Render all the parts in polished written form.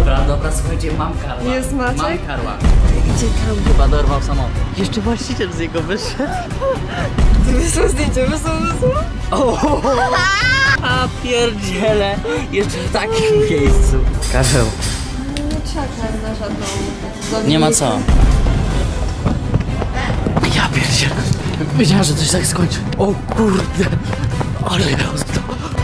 Dobra, słuchajcie, mam Karła. Jest Maciek? Mam Karła. Gdzie tam? Chyba dorwał samochód. Jeszcze właściciel z niego wyszedł. Wysłał zdjęcie, wysłał. A pierdziele. Jeszcze w takim miejscu. Karzeł. Nie czekaj na żadną. Nie ma co. Ja pierdzielę. Wiedziałem, że coś tak skończy. O kurde. Ale jazda.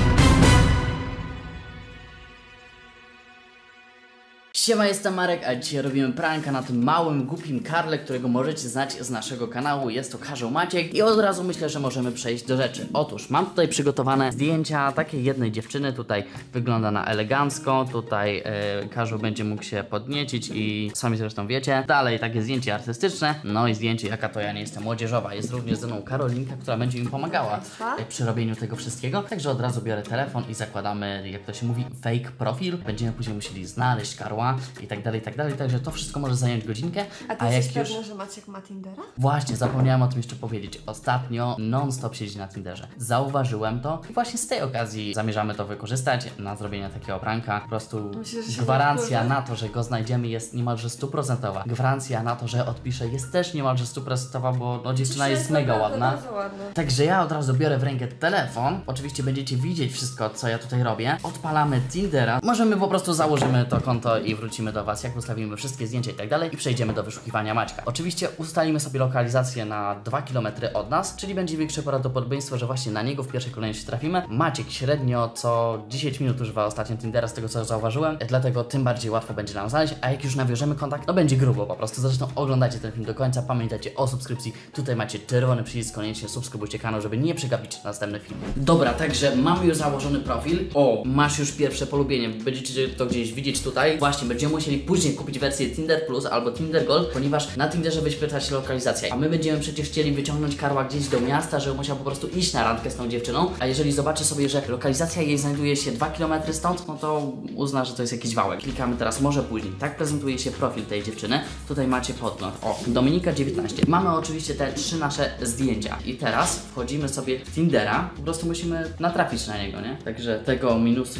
Siema, jestem Marek, a dzisiaj robimy pranka na tym małym, głupim Karle, którego możecie znać z naszego kanału. Jest to Karzeł Maciek i od razu myślę, że możemy przejść do rzeczy. Otóż mam tutaj przygotowane zdjęcia takiej jednej dziewczyny. Tutaj wygląda na elegancko. Tutaj Karzeł będzie mógł się podniecić i sami zresztą wiecie. Dalej takie zdjęcie artystyczne. No i zdjęcie, jaka to ja nie jestem młodzieżowa. Jest również ze mną Karolinka, która będzie mi pomagała przy robieniu tego wszystkiego. Także od razu biorę telefon i zakładamy, jak to się mówi, fake profil. Będziemy później musieli znaleźć Karła i tak dalej, także to wszystko może zająć godzinkę. A ty jesteś pewny, że Maciek ma Tindera? Właśnie, zapomniałem o tym jeszcze powiedzieć. Ostatnio non-stop siedzi na Tinderze. Zauważyłem to i właśnie z tej okazji zamierzamy to wykorzystać na zrobienie takiego pranka. Po prostu gwarancja na to, że go znajdziemy, jest niemalże 100%. Gwarancja na to, że odpiszę, jest też niemalże 100%, bo no, dziewczyna jest mega ładna. Także ja od razu biorę w rękę telefon. Oczywiście będziecie widzieć wszystko, co ja tutaj robię. Odpalamy Tindera. Możemy po prostu założymy to konto i wrócimy do was, jak ustawimy wszystkie zdjęcia i tak dalej i przejdziemy do wyszukiwania Maćka. Oczywiście ustalimy sobie lokalizację na 2 km od nas, czyli będzie większe prawdopodobieństwo, że właśnie na niego w pierwszej kolejności trafimy. Maciek średnio co 10 minut używa ostatnio Tindera, z tego co zauważyłem, dlatego tym bardziej łatwo będzie nam znaleźć, a jak już nawiążemy kontakt, no będzie grubo po prostu. Zresztą oglądajcie ten film do końca, pamiętajcie o subskrypcji, tutaj macie czerwony przycisk, koniecznie subskrybujcie kanał, żeby nie przegapić następny film. Dobra, także mamy już założony profil. O, masz już pierwsze polubienie, będziecie to gdzieś widzieć tutaj. Właśnie, będziemy musieli później kupić wersję Tinder Plus albo Tinder Gold, ponieważ na Tinderze wyświetla się lokalizacja. A my będziemy przecież chcieli wyciągnąć Karła gdzieś do miasta, żeby musiał po prostu iść na randkę z tą dziewczyną. A jeżeli zobaczy sobie, że lokalizacja jej znajduje się 2 km stąd, no to uzna, że to jest jakiś wałek. Klikamy teraz może później. Tak prezentuje się profil tej dziewczyny. Tutaj macie podgląd. O, Dominika 19. Mamy oczywiście te 3 nasze zdjęcia. I teraz wchodzimy sobie w Tindera. Po prostu musimy natrafić na niego, nie? Także tego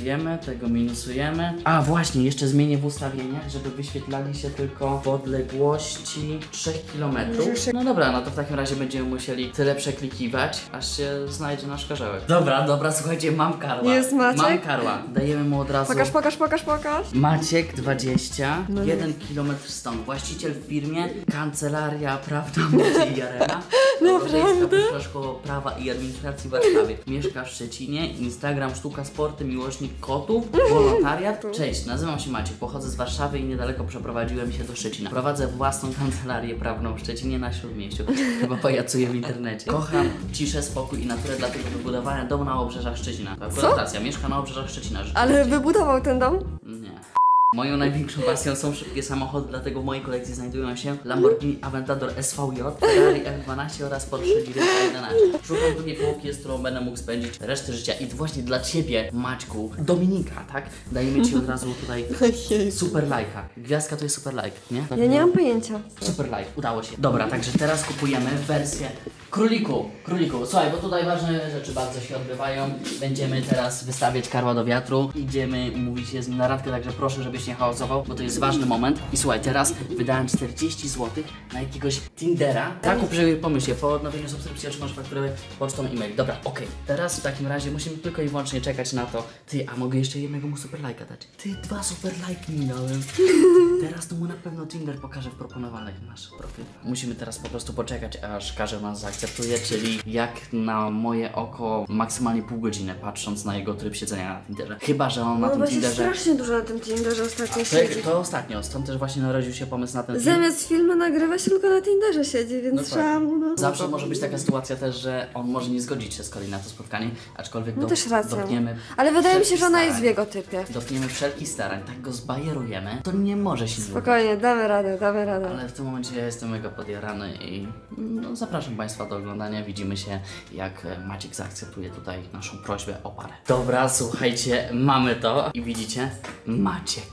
minusujemy. A właśnie, jeszcze zmienię w ustawieniach, żeby wyświetlali się tylko w odległości 3 km. No dobra, no to w takim razie będziemy musieli tyle przeklikiwać, aż się znajdzie nasz karzełek. Dobra, słuchajcie, mam Karła. Jest Maciek? Mam Karła. Dajemy mu od razu. Pokaż. Maciek 20, no 1 km stąd. Właściciel w firmie, kancelaria prawna Maciej Jarema. Naprawdę? Szkoła Prawa i Administracji w Warszawie. Mieszka w Szczecinie, Instagram Sztuka Sporty, miłośnik kotów, wolontariat. Cześć, nazywam się Maciek, pochodzę z Warszawy i niedaleko przeprowadziłem się do Szczecina. Prowadzę własną kancelarię prawną w Szczecinie na Śródmieściu. Chyba pajacuję w internecie. Kocham ciszę, spokój i naturę, dlatego wybudowałem dom na obrzeżach Szczecina. To akurat racja, mieszka na obrzeżach Szczecina. Ale wybudował ten dom? Nie. Moją największą pasją są szybkie samochody, dlatego w mojej kolekcji znajdują się Lamborghini Aventador SVJ, Ferrari F12 oraz Porsche 911. Szukam drugiej połówki, z którą będę mógł spędzić resztę życia. I właśnie dla ciebie, Maćku, Dominika, tak? Dajemy ci od razu tutaj super lajka. Gwiazdka to jest super like, nie? Ja nie mam pojęcia. Super like, udało się. Dobra, także teraz kupujemy wersję Króliku, słuchaj, bo tutaj ważne rzeczy bardzo się odbywają. Będziemy teraz wystawiać Karła do wiatru. Idziemy umówić się z nim na randkę, także proszę, żebyś nie hałasował, bo to jest ważny moment. I słuchaj, teraz wydałem 40 zł na jakiegoś Tindera. Tak, uprzejmie pomyśl, po odnowieniu subskrypcji otrzymasz fakturę pocztą e-mail. Dobra, okej. Teraz w takim razie musimy tylko i wyłącznie czekać na to. Ty, a mogę jeszcze jednego mu super lajka dać? Ty, 2 super lajki mi dałem. Teraz to mu na pewno Tinder pokaże w proponowanych nasz profil. Musimy teraz po prostu poczekać, aż Karzeł nas zaakceptuje, czyli jak na moje oko maksymalnie pół godziny, patrząc na jego tryb siedzenia na Tinderze. Chyba że on na tym Tinderze... strasznie dużo na tym Tinderze ostatnio siedzi. To ostatnio, stąd też właśnie narodził się pomysł na ten film. Zamiast filmu nagrywa się tylko na Tinderze siedzi, więc No trzeba mu... No. Zawsze może być taka sytuacja też, że on może nie zgodzić się z kolei na to spotkanie, aczkolwiek też rację. dotkniemy. Ale wydaje mi się, wszelkich że ona jest w starań. jego typie. Dotkniemy wszelkich starań, tak go zbajerujemy, to nie może się nie udać. Spokojnie, damy radę. Ale w tym momencie ja jestem mega podjarany i no, zapraszam Państwa do oglądania. Widzimy się, jak Maciek zaakceptuje tutaj naszą prośbę o parę. Dobra, słuchajcie, mamy to i widzicie? Maciek,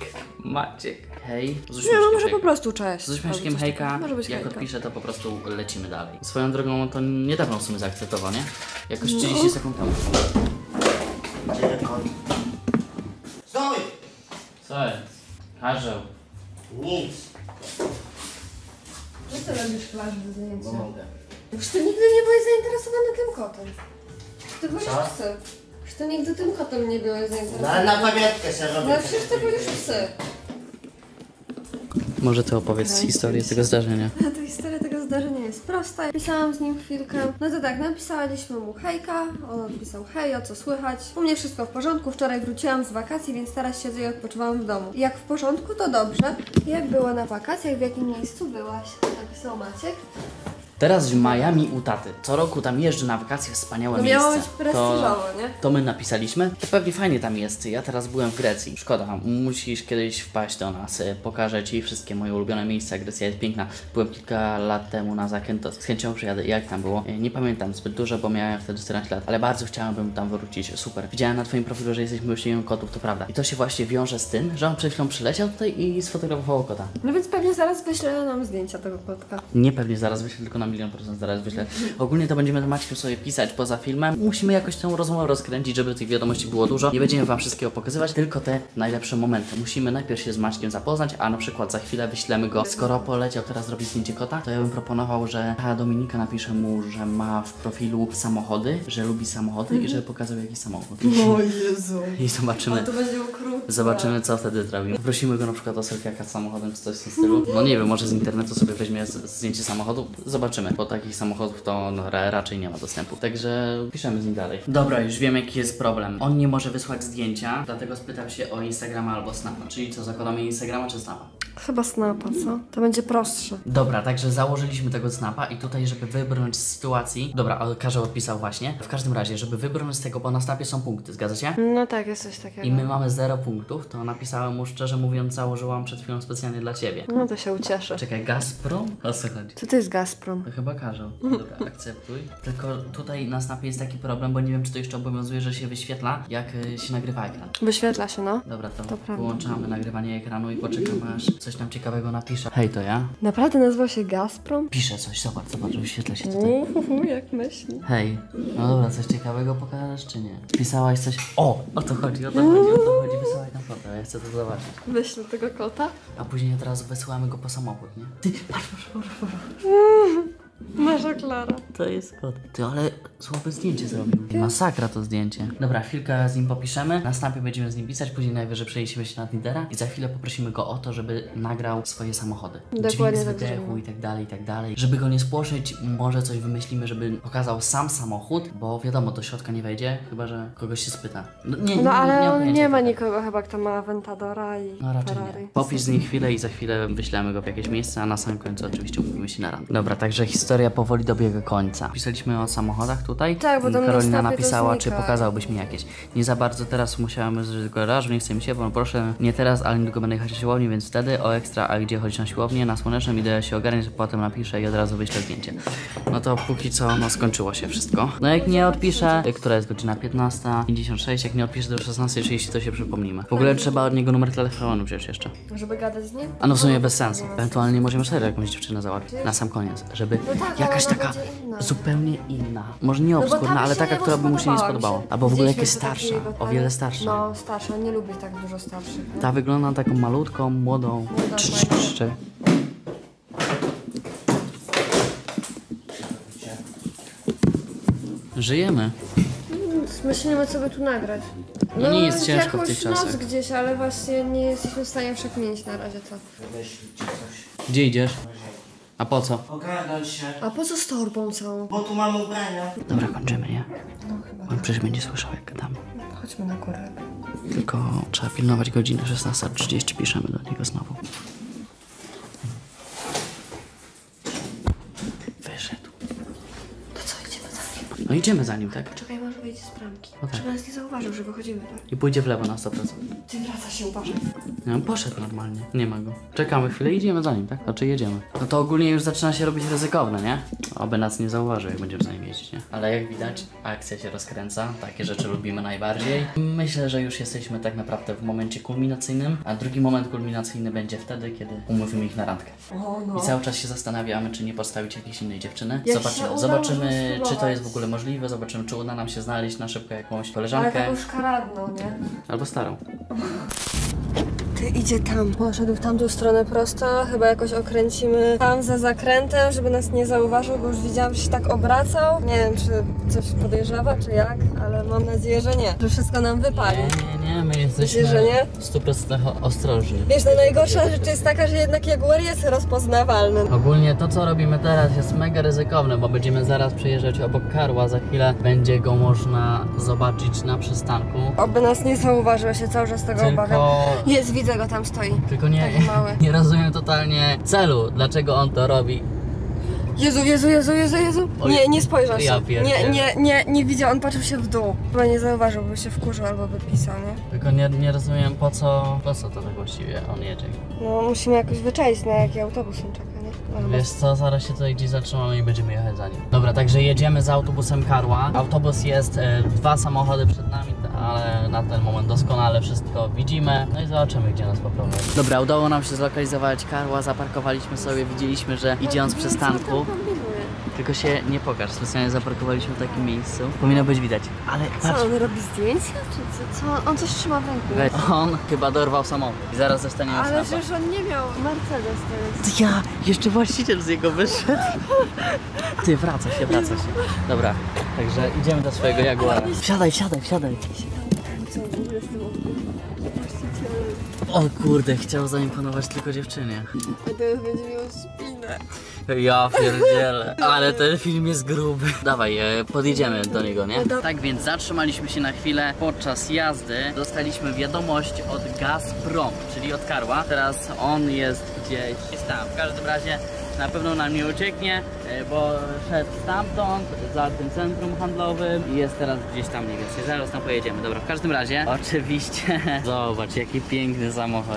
hej. Nie, no może po prostu cześć. Z uśmieszkiem hejka, może być jak hejka. odpiszę, to po prostu lecimy dalej. Swoją drogą to niedawno w sumie zaakceptował, nie? Jakoś 30 sekund temu. Gdzie kod? Stój! Co jest? Karzeł. Nic. Co ty robisz plaży do zdjęcia? Bo mogę. Już ty nigdy nie byłeś zainteresowany tym kotem. Ty wolisz Co? psy. Już ty nigdy tym kotem nie byłeś No zainteresowany. ale na pamiątkę sobie robię. No przecież ty wolisz psy. Może ty opowiedz historię tego zdarzenia. Ta historia tego zdarzenia jest prosta. Pisałam z nim chwilkę. No to tak, napisaliśmy mu hejka. On odpisał hejo, co słychać? U mnie wszystko w porządku. Wczoraj wróciłam z wakacji, więc teraz siedzę i odpoczywałam w domu. Jak w porządku, to dobrze. Jak było na wakacjach, w jakim miejscu byłaś? Napisał Maciek. Teraz w Miami u taty. Co roku tam jeżdżę na wakacje, wspaniałe No miejsce. miało być prestiżowo, nie? To my napisaliśmy. To pewnie fajnie tam jest. Ja teraz byłem w Grecji. Szkoda, musisz kiedyś wpaść do nas. Pokażę Ci wszystkie moje ulubione miejsca. Grecja jest piękna. Byłem kilka lat temu na Zakynthos. Z chęcią przyjadę. Jak tam było? Nie pamiętam zbyt dużo, bo miałem wtedy 14 lat. Ale bardzo chciałbym tam wrócić. Super. Widziałem na Twoim profilu, że jesteś miłośnikiem kotów, to prawda. I to się właśnie wiąże z tym, że on przed chwilą przyleciał tutaj i sfotografował kota. No więc pewnie zaraz wyślę nam zdjęcia tego kotka. Nie pewnie zaraz wyślę, tylko na 1000000% zaraz wyślę. Ogólnie to będziemy z Maćkiem sobie pisać poza filmem. Musimy jakoś tę rozmowę rozkręcić, żeby tych wiadomości było dużo. Nie będziemy Wam wszystkiego pokazywać, tylko te najlepsze momenty. Musimy najpierw się z Maćkiem zapoznać, a na przykład za chwilę wyślemy go. Skoro poleciał teraz zrobić zdjęcie kota, to ja bym proponował, że Dominika napisze mu, że ma w profilu samochody, że lubi samochody i żeby pokazał jakiś samochód. O Jezu. I zobaczymy. To będzie okrutne. Zobaczymy, co wtedy zrobimy. Prosimy go na przykład o selfiaka z samochodem, czy coś w tym stylu. No nie wiem, może z internetu sobie weźmie zdjęcie samochodu. Zobaczymy, bo takich samochodów to no, raczej nie ma dostępu. Także piszemy z nim dalej. Dobra, już wiem, jaki jest problem. On nie może wysłać zdjęcia, dlatego spytał się o Instagrama albo Snapa. Czyli co, zakładamy Instagrama czy Snapa? Chyba Snapa, co? To będzie prostsze. Dobra, także założyliśmy tego Snapa i tutaj, żeby wybrnąć z sytuacji... Dobra, Karzeł odpisał właśnie. W każdym razie, żeby wybrnąć z tego, bo na Snapie są punkty, zgadza się? No tak, jest coś takiego. I my mamy 0 punktów, to napisałem mu szczerze mówiąc, założyłam przed chwilą specjalnie dla Ciebie. No to się ucieszę. Czekaj, Gazprom? O co chodzi? Co to jest Gazprom? To chyba Karzeł. Dobra, akceptuj. Tylko tutaj na Snapie jest taki problem, bo nie wiem, czy to jeszcze obowiązuje, że się wyświetla, jak się nagrywa ekran. Wyświetla się, no. Dobra, to prawda. wyłączamy nagrywanie ekranu i poczekamy, aż coś nam ciekawego napisze. Hej, to ja? Naprawdę nazywa się Gazprom? Piszę coś, zobacz, wyświetla się tutaj. Jak myśli. Hej, no dobra, coś ciekawego pokażesz, czy nie? Pisałaś coś... O to chodzi, o to chodzi, wysyłaj nam fotę, ja chcę to zobaczyć. Wyślę tego kota? A później od razu wysyłamy go po samochód, nie? Ty, patrz. Nasza Klara. To jest kot. Ty, ale słabe zdjęcie zrobił. Masakra to zdjęcie. Dobra, chwilkę z nim popiszemy. Na Snapie będziemy z nim pisać, później najwyżej przeniesiemy się na Tindera i za chwilę poprosimy go o to, żeby nagrał swoje samochody. Dokładnie Dźwięk z tak wydechu zrobimy. i tak dalej. Żeby go nie spłoszyć, może coś wymyślimy, żeby pokazał sam samochód, bo wiadomo, do środka nie wejdzie, chyba że kogoś się spyta. No ale mam on pojęcia, nie ma tak. nikogo chyba, kto ma Aventadora i No raczej Ferrari. nie. Popisz z nim chwilę i za chwilę wyślemy go w jakieś miejsce, a na samym końcu oczywiście umówimy się na randkę. Dobra, także historia powoli dobiega końca. Pisaliśmy o samochodach tutaj. Tak, bo tam na Karolina Snapie to napisała, czy znika. pokazałbyś mi jakieś. Nie za bardzo teraz musiałem z garażu, nie chce mi się, bo proszę, nie teraz, ale niedługo będę jechać na siłownię, więc wtedy o ekstra, a gdzie chodzić na siłownię, na Słonecznym, idę się ogarniać, potem napiszę i od razu wyślę zdjęcie. No to póki co, no skończyło się wszystko. No jak nie odpiszę, która jest godzina 15:56, jak nie odpiszę do 16:30, to się przypomnimy. W ogóle trzeba od niego numer telefonu wziąć jeszcze. Żeby gadać z nim? A no w sumie bez sensu. Ewentualnie możemy serio jakąś dziewczynę załatwić. Na sam koniec, żeby No tak, jakaś ale ona taka będzie inna. zupełnie inna. Może nie bo obskurna, ta ale się taka, jemu która by mu się nie spodobała. spodobała. Mi się- Albo w ogóle jakaś widzieliśmy starsza, takiego, o wiele starsza. No, starsza, nie lubię tak dużo starszych. Nie? Ta wygląda na taką malutką, młodą. Czekaj. Żyjemy. Myślimy, co by tu nagrać. No nie jest ciężko w jakąś tych czasach. noc gdzieś, ale właśnie nie jesteśmy w stanie przekminić na razie co. Wyślijcie coś. Gdzie idziesz? A po co? Ogarnąć się. A po co z torbą całą? Bo tu mam ubrania. Dobra, kończymy, nie? No chyba. On przecież będzie słyszał, jak gadamy. Chodźmy na górę. Tylko trzeba pilnować godziny 16:30, piszemy do niego znowu. Wyszedł. To co, idziemy za nim? No idziemy za nim, tak? Czekaj, może wyjdzie z bramki. No tak. Żeby nas nie zauważył, że wychodzimy, tak? I pójdzie w lewo na 100%. Ty wraca się, uważaj. No, poszedł normalnie, nie ma go. Czekamy chwilę i idziemy za nim, tak? Znaczy jedziemy. No to ogólnie już zaczyna się robić ryzykowne, nie? Oby nas nie zauważył, jak będziemy za nim jeździć, nie? Ale jak widać, akcja się rozkręca, takie rzeczy lubimy najbardziej. Myślę, że już jesteśmy tak naprawdę w momencie kulminacyjnym, a drugi moment kulminacyjny będzie wtedy, kiedy umówimy ich na randkę. O, no. I cały czas się zastanawiamy, czy nie postawić jakiejś innej dziewczyny. Jak Zobaczymy, się uda, zobaczymy możemy czy to spróbować. jest w ogóle możliwe, zobaczymy, czy uda nam się znaleźć na szybko jakąś Ale koleżankę taką szkaradną, nie? albo starą. Ty, idzie tam. Poszedł w tamtą stronę prosto. Chyba jakoś okręcimy tam za zakrętem, żeby nas nie zauważył, bo już widziałam, że się tak obracał. Nie wiem, czy coś podejrzewa, czy jak, ale mam nadzieję, że nie. Że wszystko nam wypali. Nie, my jesteśmy Myślisz, że nie? 100% ostrożni. Wiesz, no najgorsza rzecz jest taka, że jednak Jaguar jest rozpoznawalny. Ogólnie to, co robimy teraz, jest mega ryzykowne, bo będziemy zaraz przejeżdżać obok Karła, za chwilę będzie go można zobaczyć na przystanku. Oby nas nie zauważył, się cały czas tego obawiam. Jest, widzę go, tam stoi. Tylko nie, Taki mały. nie rozumiem totalnie celu, dlaczego on to robi. Jezu. Oj, Nie spojrzał się. ja pierdzielę. Nie widział, on patrzył się w dół. Chyba nie zauważył, by się wkurzył albo by pisał, nie? Tylko nie rozumiem po co to tak właściwie on jedzie. No musimy jakoś wyczaić, na jaki autobus on czeka, nie? Wiesz co, zaraz się tutaj gdzieś zatrzymamy i będziemy jechać za nim. Dobra, także jedziemy z autobusem Karła. Autobus jest, 2 samochody przed nami, ale na ten moment doskonale wszystko widzimy. No i zobaczymy, gdzie nas poprowadzi. Dobra, udało nam się zlokalizować Karła, zaparkowaliśmy sobie, widzieliśmy, że idzie on z przystanku. Tylko się nie pokaż, specjalnie zaparkowaliśmy w takim miejscu. Powinno być widać, ale patrz. Co, on robi zdjęcia? Czy co? On coś trzyma w ręku. On chyba dorwał samochód i zaraz dostaniemy Ale snapa. przecież on nie miał Mercedes teraz. Ja, jeszcze właściciel z jego wyszedł. Ty, wraca się. Dobra, także idziemy do swojego Jaguara. Wsiadaj. Co w ogóle z tym właścicielem? O kurde, chciał zaimponować tylko dziewczynie. A teraz będzie miał spinę. Ja pierdzielę, ale ten film jest gruby. Dawaj, podjedziemy do niego, nie? Tak więc zatrzymaliśmy się na chwilę. Podczas jazdy dostaliśmy wiadomość od Gazprom, czyli od Karła. Teraz on jest gdzieś tam. W każdym razie na pewno nam nie ucieknie, bo szedł stamtąd, za tym centrum handlowym i jest teraz gdzieś tam mniej więcej. Zaraz tam pojedziemy. Dobra, w każdym razie oczywiście zobacz, jaki piękny samochód.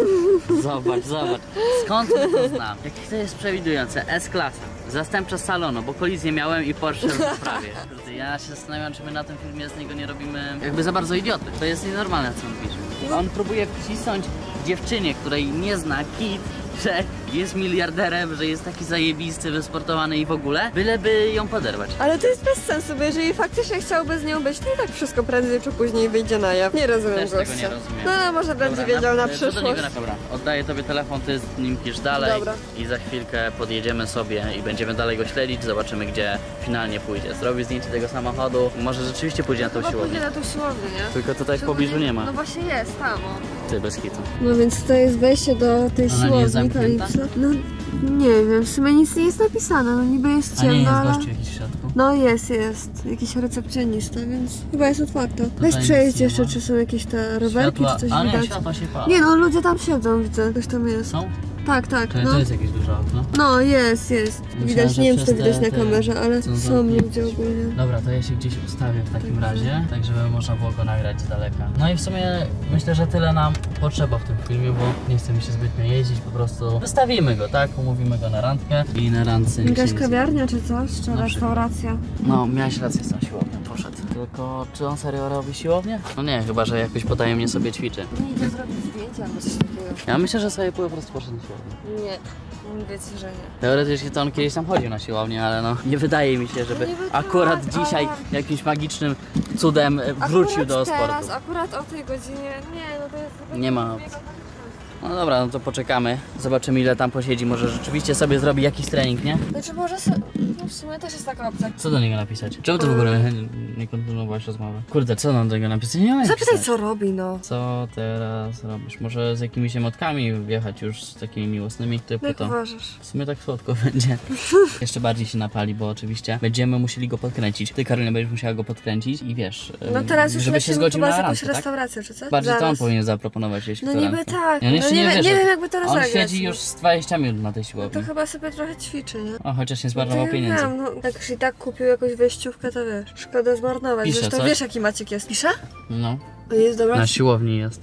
Zobacz. Skąd to znam? Jaki to jest przewidujące? S-klasa. Zastępcza salonu, bo kolizję miałem i Porsche w prawie. Ja się zastanawiam, czy my na tym filmie z niego nie robimy jakby za bardzo idioty. To jest nienormalne, co on pisze. On próbuje wcisnąć dziewczynie, której nie zna kit, że jest miliarderem, że jest taki zajebisty, wysportowany i w ogóle, byleby ją poderwać. Ale to jest bez sensu, bo jeżeli faktycznie chciałby z nią być, to i tak wszystko prędzej czy później wyjdzie na jaw. Nie rozumiem Też gościa. tego nie rozumiem. No, może będzie wiedział na przyszłość. Dobra, oddaję tobie telefon, ty z nim pisz dalej. Dobra. I za chwilkę podjedziemy sobie i będziemy dalej go śledzić, zobaczymy, gdzie finalnie pójdzie. Zrobię zdjęcie tego samochodu, może rzeczywiście pójdzie na tą siłownię. Pójdzie na tą siłownię, nie? Tylko tutaj w pobliżu nie ma. No właśnie jest, tam o. Ty, bez kitu. No więc to jest wejście do tej Ona nie jest siłowni zamknięta? Kalipso. No nie wiem, w sumie nic nie jest napisane, no niby jest A nie ciemno, jest ale... gościu jakiś w środku? No jest, jakiś recepcjonista, więc chyba jest otwarto. Weź nic przejdź nie jeszcze, ma. czy są jakieś te rowerki, czy coś A nie, widać. światła się palą. Nie no, ludzie tam siedzą, widzę, ktoś tam jest. Są? Tak, To no. jest jakieś duże okno. No jest. Widać, że nie wiem, czy to przez widać na te- kamerze, ale są są zamknięte. ludzie ogólnie. Dobra, to ja się gdzieś ustawię w takim razie, tak żeby można było go nagrać z daleka. No i w sumie myślę, że tyle nam potrzeba w tym filmie, bo nie chcemy się zbytnio jeździć, po prostu wystawimy go, tak? Umówimy go na randkę i na randce nikt się Jakaś nie kawiarnia czy coś? Czy Na restauracja? No, miałeś rację z tą siłownią, poszedł. Tylko, czy on serio robi siłownię? No nie, chyba, że jakoś potajemnie sobie ćwiczy. Nie idzie zrobić zdjęcia albo coś takiego. Ja myślę, że sobie po prostu poszedł na siłownię. Nie, mówię ci, że nie. Teoretycznie to on kiedyś tam chodził na siłownię, ale no nie wydaje mi się, żeby No niby akurat tak, dzisiaj ale- jakimś magicznym cudem wrócił Akurat do sportu. teraz, akurat o tej godzinie, nie, no to jest... chyba Nie ma. biega- No dobra, no to poczekamy, zobaczymy ile tam posiedzi, może rzeczywiście sobie zrobi jakiś trening, nie? Znaczy może no w sumie też jest taka opcja. Co do niego napisać? Czemu ty w ogóle nie kontynuowałeś rozmowy? Kurde, co nam do niego napisać? Nie mam Zapytaj co robi, no. Co teraz robisz? Może z jakimiś emotkami wjechać już z takimi miłosnymi typu Jak to. uważasz? W sumie tak słodko będzie. Jeszcze bardziej się napali, bo oczywiście będziemy musieli go podkręcić. Ty, Karolina, będziesz musiała go podkręcić i wiesz, No teraz już żeby się lecimy zgodził chyba na z jakąś randkę, tak? restaurację, czy coś? Bardziej to on Zaraz. powinien zaproponować, jeśli No to niby randkę. tak, Ja no jeszcze nie wierzę. wiem jak by to On rozegrać. siedzi no. już z 20 minut na tej No siłowni. to chyba sobie trochę ćwiczy, nie? O, chociaż nie To zmarnował ja pieniędzy. wiem, no jak już i tak kupił jakąś wejściówkę, to wiesz, szkoda zmarnować. Pisze Zresztą coś? wiesz jaki Maciek jest. Pisze? No, Jest dobra? na siłowni jest.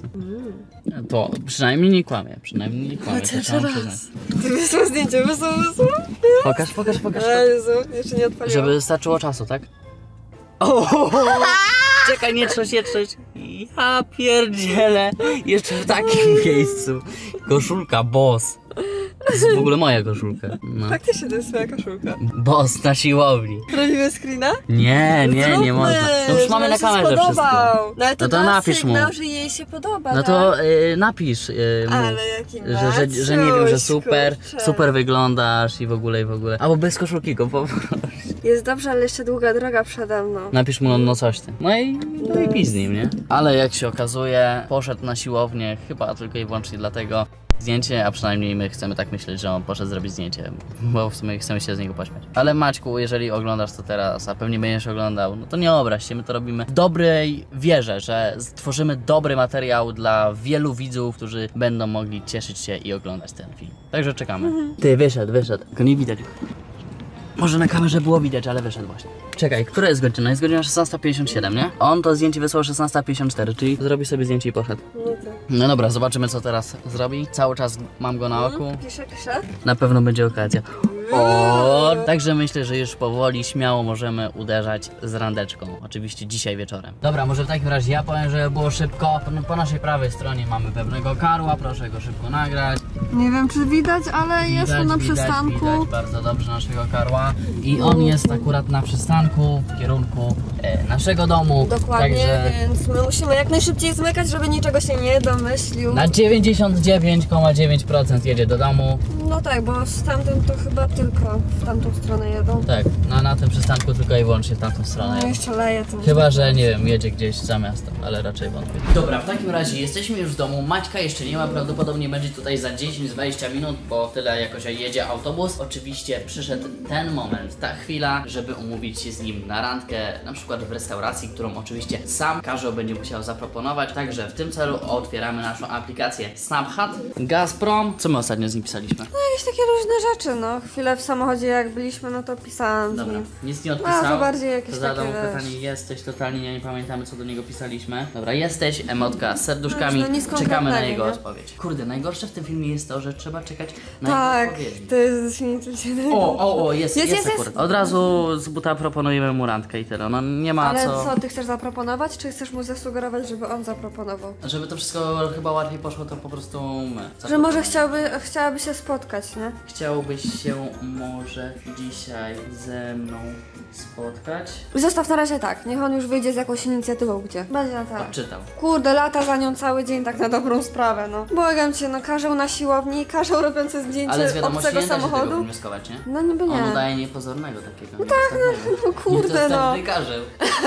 To przynajmniej nie kłamie, to Chociaż trzeba raz. przyznać. Ty wysłał zdjęcie, wysłał. Pokaż. Jezu, jeszcze nie odpaliłam. Żeby starczyło czasu, tak? O! Czekaj, nie trząść. Ja pierdzielę. Jeszcze w takim miejscu. Koszulka boss. To jest w ogóle moja koszulka. No. Faktycznie to jest twoja koszulka. Boss na siłowni. Robimy screena? Nie można. No już mamy na kamerze wszystko. No, ale to, No to napisz mu. że jej się podoba. No to napisz mu, Ale jaki że nie wiem, że Maciuś, super, kurczę. super wyglądasz i w ogóle. Albo bez koszulki go poproś. Jest dobrze, ale jeszcze długa droga przede mną. Napisz mu no coś ty. No i pij z nim, nie? Ale jak się okazuje, poszedł na siłownię chyba tylko i wyłącznie dlatego zdjęcie, a przynajmniej my chcemy tak myśleć, że on poszedł zrobić zdjęcie, bo w sumie chcemy się z niego pośmiać. Ale Maćku, jeżeli oglądasz to teraz, a pewnie będziesz oglądał, no to nie obraź się, my to robimy w dobrej wierze, że stworzymy dobry materiał dla wielu widzów, którzy będą mogli cieszyć się i oglądać ten film. Także czekamy. Ty, wyszedł. Tylko nie widać. Może na kamerze było widać, ale wyszedł właśnie. Czekaj, która jest godzina? Jest godzina 16:57, nie? On to zdjęcie wysłał 16:54, czyli zrobi sobie zdjęcie i poszedł. No tak. No dobra, zobaczymy co teraz zrobi. Cały czas mam go na oku. Piszę. Na pewno będzie okazja. O, także myślę, że już powoli, śmiało możemy uderzać z randeczką. Oczywiście dzisiaj wieczorem. Dobra, może w takim razie ja powiem, że było szybko. Po naszej prawej stronie mamy pewnego karła, proszę go szybko nagrać. Nie wiem czy widać, ale jest on na przystanku. Widać bardzo dobrze naszego karła. I on jest akurat na przystanku w kierunku naszego domu. Dokładnie, Także więc my musimy jak najszybciej zmykać, żeby niczego się nie domyślił. na 99,9% jedzie do domu. No tak, bo z tamtym to chyba tylko w tamtą stronę jedą. Tak, na tym przystanku tylko i wyłącznie w tamtą stronę. No jeszcze leje tym. Chyba, że nie wiem, jedzie gdzieś za miastem, ale raczej wątpię. Dobra, w takim razie jesteśmy już w domu. Maćka jeszcze nie ma, prawdopodobnie będzie tutaj za 10-20 minut, bo tyle jakoś jedzie autobus. Oczywiście przyszedł ten moment, ta chwila, żeby umówić się z nim na randkę, na przykład w restauracji, którą oczywiście sam Karzeł będzie musiał zaproponować. Także w tym celu otwieramy naszą aplikację Snapchat. Gazprom. Co my ostatnio z nim pisaliśmy? No jakieś takie różne rzeczy, no. Chwilę w samochodzie jak byliśmy, no to pisałam z Dobra, nim. nic nie odpisał. A, to bardziej jakieś to zadał takie, pytanie, jesteś, totalnie nie pamiętamy co do niego pisaliśmy. Dobra, jesteś, emotka z serduszkami, No, nic czekamy na konkretnego, jego nie? odpowiedź. Kurde, najgorsze w tym filmie jest to, że trzeba czekać na Tak, jego odpowiedzi. to jest definitivnie. Jest akurat. Od razu z buta proponujemy mu randkę i tyle, no nie ma Ale co. co, ty chcesz zaproponować, czy chcesz mu zasugerować, żeby on zaproponował? Żeby to wszystko chyba łatwiej poszło, to po prostu my. Że może chciałaby się spotkać, nie? Chciałbyś się może dzisiaj ze mną spotkać? Zostaw na razie tak, niech on już wyjdzie z jakąś inicjatywą, gdzie? Będzie na tak. Odczytał. Kurde, lata za nią cały dzień tak na dobrą sprawę, no. Błagam cię, no Karzeł na siłowni, Karzeł robiące Ale z zdjęcie wiadomości obcego nie da się tego samochodu. wnioskować, nie? No niby nie. On udaje niepozornego takiego. No tak, No kurde, no. Karzeł.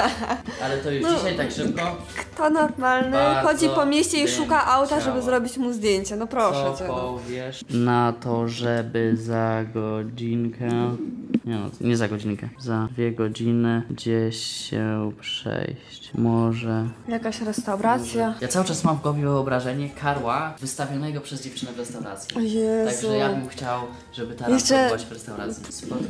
Ale to już dzisiaj tak szybko. Kto normalny Bardzo chodzi po mieście i bym szuka auta, żeby chciała. zrobić mu zdjęcie, no proszę Co cię. No. powiesz na to, żeby za godzinkę... Nie no, nie za godzinkę. Za 2 godziny gdzieś się przejść. Może... Jakaś restauracja. Ja cały czas mam w głowie wyobrażenie Karła wystawionego przez dziewczynę w restauracji. O Jezu. Także ja bym chciał, żeby ta randka odbyła się w restauracji.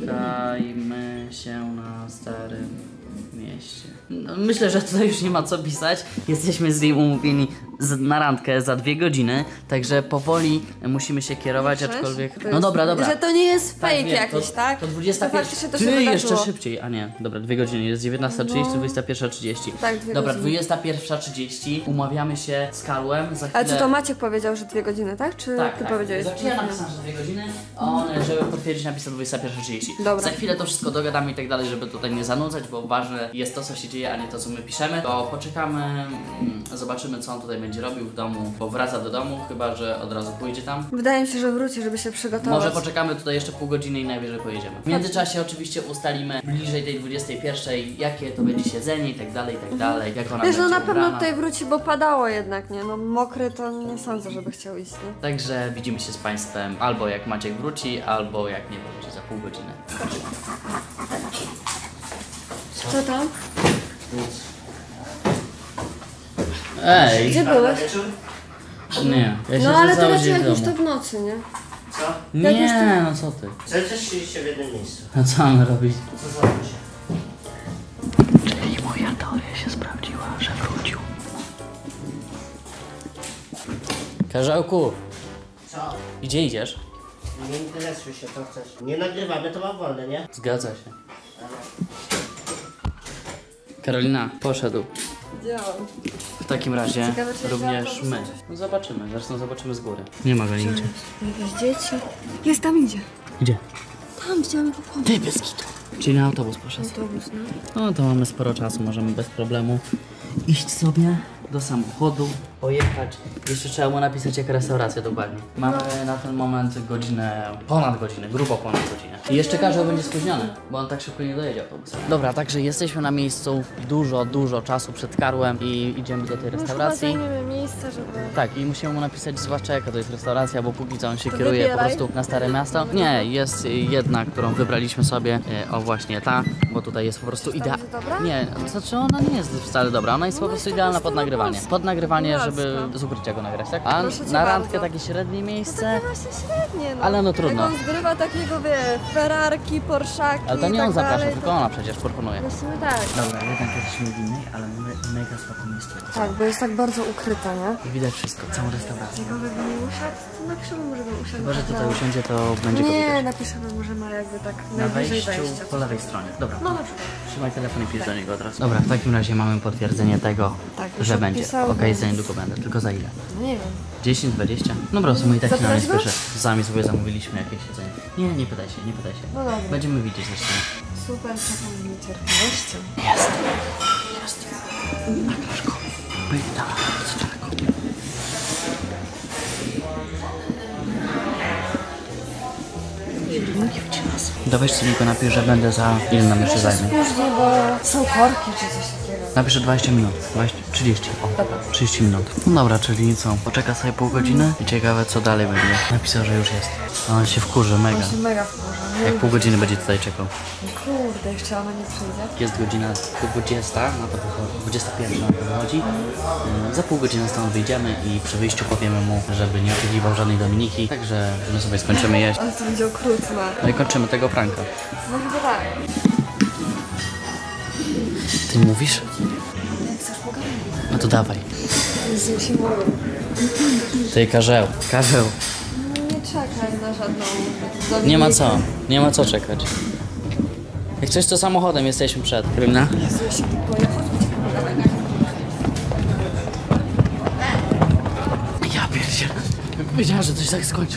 Spotkajmy się na Starym Mieście. No, myślę, że tutaj już nie ma co pisać. Jesteśmy z nim umówieni na randkę za 2 godziny, także powoli musimy się kierować, Myślisz? aczkolwiek... To No jest- dobra. Że to nie jest Tak, fake wiem, jakiś, tak? To 21. faktycznie to się Ty, wydarzyło. jeszcze szybciej. A nie, dobra, 2 godziny. Jest 19:30, No. 21:30. Tak, 2 Dobra, godziny. 21:30. Umawiamy się z Karłem. Za chwilę... Ale czy to Maciek powiedział, że 2 godziny, tak? Czy Tak, ty tak. powiedziałeś? Znaczy ja napisałem, że 2 godziny, a on, żeby potwierdzić, napisał 21:30. Dobra. Za chwilę to wszystko dogadamy i tak dalej, żeby tutaj nie zanudzać, bo ważne jest to, co się dzieje, a nie to, co my piszemy. To poczekamy, zobaczymy, co on tutaj będzie robił w domu, bo wraca do domu, chyba że od razu pójdzie tam. Wydaje mi się, że wróci, żeby się przygotować. Może poczekamy tutaj jeszcze pół godziny i najwyżej pojedziemy. W międzyczasie oczywiście ustalimy bliżej tej 21:00, jakie to będzie siedzenie i tak dalej, jak ona Wiesz, no będzie na pewno ubrana. tutaj wróci, bo padało jednak, nie? No mokry to nie sądzę, żeby chciał iść, nie? Także widzimy się z Państwem albo jak Maciek wróci, albo jak nie wróci za pół godziny. Co tam? Nic. Ej! Gdzie Na byłeś? wieczór? Nie, ja się No ale to cały raczej dzień jak w już domu. to w nocy, nie? Co? Nie, no co ty? Cały czas siedzicie w jednym miejscu. A co mamy robić? Co za ludzie? Czyli moja teoria się sprawdziła, że wrócił. Karzełku, Co? gdzie idziesz? Nie interesuj się, co chcesz. Nie nagrywamy, to mam wolne, nie? Zgadza się. Karolina, poszedł. Widziałam. W takim razie Ciekawe, czy również jeszcze my. autobus, No zobaczymy, zresztą zobaczymy z góry. Nie ma go nigdzie. Jakieś dzieci. Jest, tam idzie. Gdzie? Tam widziałam jego chłopca. Ty, bez kitu. Czyli na autobus poszedł. Autobus, no. No to mamy sporo czasu, możemy bez problemu iść sobie do samochodu, pojechać. Jeszcze trzeba mu napisać jaka restauracja dokładnie. Mamy na ten moment godzinę, ponad godzinę, grubo ponad godzinę. I jeszcze Karzeł będzie spóźniony, bo on tak szybko nie dojedzie autobusem. Dobra, także jesteśmy na miejscu, dużo czasu przed Karłem i idziemy do tej restauracji. Zajmiemy miejsce, żeby... Tak, i musimy mu napisać zwłaszcza jaka to jest restauracja, bo póki co on się kieruje po wybieraj. prostu na Stare Miasto. Nie, jest jedna, którą wybraliśmy sobie, o właśnie ta, bo tutaj jest po prostu idealna. będzie dobra? Nie, to znaczy ona nie jest wcale dobra, ona jest po prostu idealna pod nagrywanie. Pod nagrywanie, żeby z ukrycia go nagrać, tak? A Proszę cię na randkę bardzo. takie średnie miejsce. Takie właśnie średnie, no. Ale no trudno. Jak on zgrywa takiego, Ferrarki, Porszaki Ale to i nie tak on zaprasza, dalej, tylko ona przecież proponuje. to w sumie tak. Dobra, jednak jesteśmy w innej, ale mega słabo miejsce. Tak, bo jest tak bardzo ukryta, nie? I widać wszystko, całą restaurację. Ciekawe, by nie usiadł, to napiszemy mu, żeby usiadł. Chyba, że tutaj na- usiądzie, to będzie go Nie, widać. napiszemy mu, że ma jakby tak Na najbliżej wejściu wejścia. po lewej stronie. Dobra. No na przykład. Trzymaj telefon i pisz do niego od razu. Dobra, w takim razie mamy potwierdzenie tego, Tak, już że będzie. odpisał, Okej, więc- za niedługo będę. Tylko za ile? No nie wiem. 10, 20? No po prostu my i tak się na nie Zabrać go? spieszę. Sami sobie zamówiliśmy jakieś jedzenie. Nie pytaj się, nie pytaj się. No dobra. Będziemy widzieć zresztą. Super, czekam z niecierpliwością. Jest. Nagrasz go. Pyta. Co czego? Dawaj sobie go napisz, że będę za... Ile nam jeszcze zajmie? Później, bo są korki czy coś takiego. Napiszę 20 minut, 30, o, 30 minut. No dobra, czyli co, poczeka sobie pół godziny i ciekawe co dalej będzie. Napisał, że już jest. On się wkurzy, mega. On się mega wkurza. Nie Jak lubi pół się. godziny będzie tutaj czekał. Kurde, jeszcze ona nie przyjdzie. Jest godzina 20, na to wychodzi, 21 na to wychodzi. Za pół godziny stąd wyjdziemy i przy wyjściu powiemy mu, żeby nie oczekiwał żadnej Dominiki. Także my sobie skończymy jeść. Ale to będzie okrutne. No i kończymy tego pranka. No chyba tak. Ty mówisz? Jak chcesz pogadać? No to dawaj. Z nim się mówię. Ty Karzeł. Karzeł. No nie czekaj na żadną... Nie ma co, nie ma co czekać. Jak coś to samochodem jesteśmy przed. Krymna? Jezu, ja się tu boję. Ja pierdzielę. Wiedziałem, że coś tak skończy.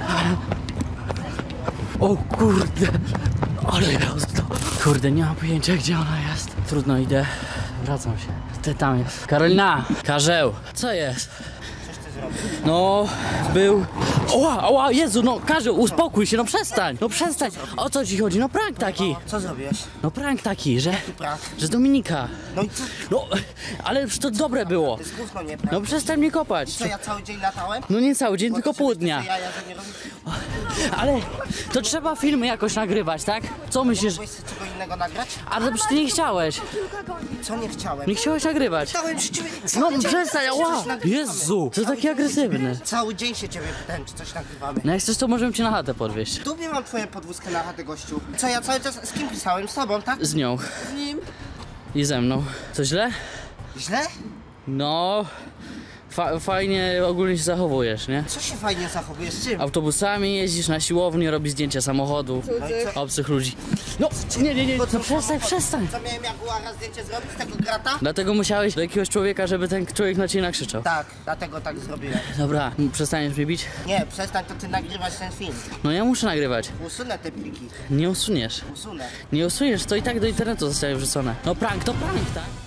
O kurde. Ale jazda. Kurde, nie mam pojęcia gdzie ona jest. Trudno, idę. Wracam się. Ty tam jest. Karolina! Karzeł! Co jest? No, był... Oła, Jezu, no Karzeł, uspokój się, no przestań! No przestań! O co ci chodzi? No prank taki! Co zrobiłeś? No prank taki, że... Prank? Że Dominika. No i co? No, ale już to dobre było. To jest gówno, nie prank? No przestań mnie kopać. Co, ja cały dzień latałem? No nie cały dzień, tylko Bo to pół sobie dnia. te jaja, że nie robisz? Ale to trzeba filmy jakoś nagrywać, tak? Co myślisz? Mogłeś sobie czego innego nagrać? Ale przecież ty nie chciałeś. Co nie chciałem? Nie chciałeś nagrywać. Chciałem się ciebie... No cały dzień przestań, ała! coś nagrywamy. Jezu, to taki agresywny. Cały dzień się ciebie pytałem, czy coś nagrywamy. No jak chcesz, to możemy cię na chatę podwieźć. W dupie mam twoją podwózkę na chatę, gościu. Co, ja cały czas z kim pisałem? Z tobą, tak? Z nią. Z nim. I ze mną. Co źle? Źle? No... Fajnie ogólnie się zachowujesz, nie? Co się fajnie zachowujesz? Z czym? Autobusami jeździsz na siłownię, robisz zdjęcia samochodu, No i co? obcych ludzi. No, nie, no przestań. Co miałem Jaguara zdjęcie zrobić, tego grata? Dlatego musiałeś do jakiegoś człowieka, żeby ten człowiek na ciebie nakrzyczał. Tak, dlatego tak zrobiłem. Dobra, przestaniesz mnie bić? Nie, przestań, to ty nagrywać ten film. No ja muszę nagrywać. Usunę te pliki. Nie usuniesz. Usunę. Nie usuniesz, to i tak do internetu zostaje wrzucone. No prank, to prank, tak?